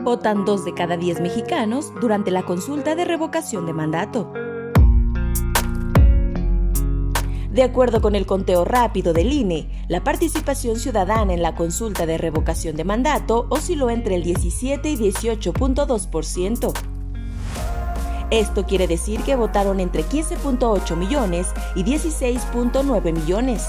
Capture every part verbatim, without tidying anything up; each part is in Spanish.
Votan dos de cada diez mexicanos durante la consulta de revocación de mandato. De acuerdo con el conteo rápido del I N E, la participación ciudadana en la consulta de revocación de mandato osciló entre el diecisiete y dieciocho punto dos por ciento. Esto quiere decir que votaron entre quince punto ocho millones y dieciséis punto nueve millones.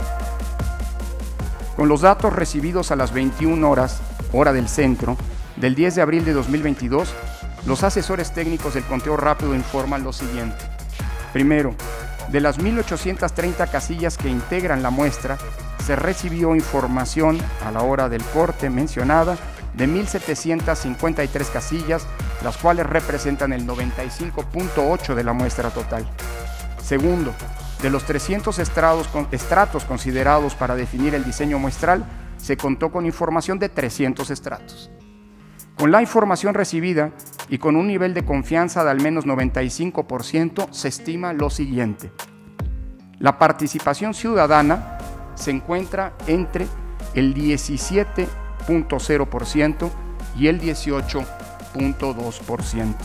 Con los datos recibidos a las veintiuna horas, hora del centro, del diez de abril de dos mil veintidós, los asesores técnicos del conteo rápido informan lo siguiente. Primero, de las mil ochocientas treinta casillas que integran la muestra, se recibió información a la hora del corte mencionada de mil setecientas cincuenta y tres casillas, las cuales representan el noventa y cinco punto ocho por ciento de la muestra total. Segundo, de los trescientos estratos, estratos considerados para definir el diseño muestral, se contó con información de trescientos estratos. Con la información recibida y con un nivel de confianza de al menos noventa y cinco por ciento, se estima lo siguiente. La participación ciudadana se encuentra entre el diecisiete punto cero por ciento y el dieciocho punto dos por ciento.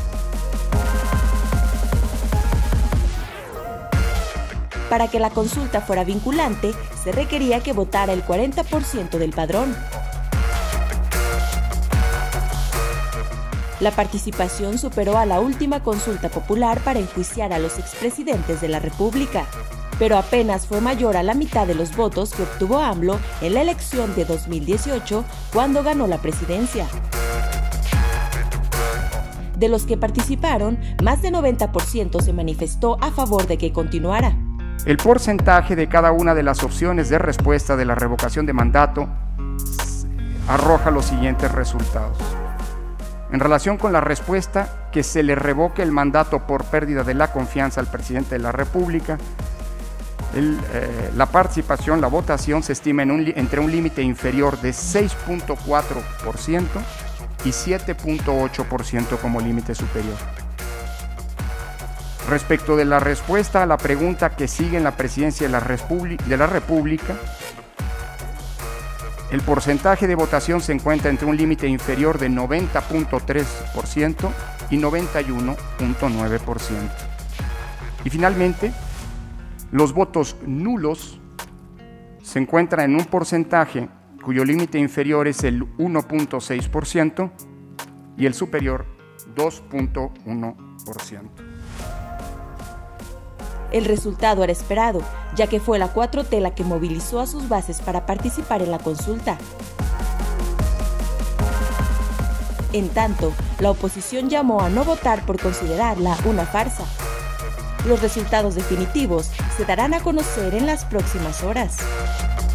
Para que la consulta fuera vinculante, se requería que votara el cuarenta por ciento del padrón. La participación superó a la última consulta popular para enjuiciar a los expresidentes de la República, pero apenas fue mayor a la mitad de los votos que obtuvo AMLO en la elección de dos mil dieciocho, cuando ganó la presidencia. De los que participaron, más del noventa por ciento se manifestó a favor de que continuara. El porcentaje de cada una de las opciones de respuesta de la revocación de mandato arroja los siguientes resultados. En relación con la respuesta que se le revoque el mandato por pérdida de la confianza al presidente de la República, el, eh, la participación, la votación se estima en un, entre un límite inferior de seis punto cuatro por ciento y siete punto ocho por ciento como límite superior. Respecto de la respuesta a la pregunta que sigue en la presidencia de la, de la República, el porcentaje de votación se encuentra entre un límite inferior de noventa punto tres por ciento y noventa y uno punto nueve por ciento. Y finalmente, los votos nulos se encuentran en un porcentaje cuyo límite inferior es el uno punto seis por ciento y el superior dos punto uno por ciento. El resultado era esperado, ya que fue la cuatro T la que movilizó a sus bases para participar en la consulta. En tanto, la oposición llamó a no votar por considerarla una farsa. Los resultados definitivos se darán a conocer en las próximas horas.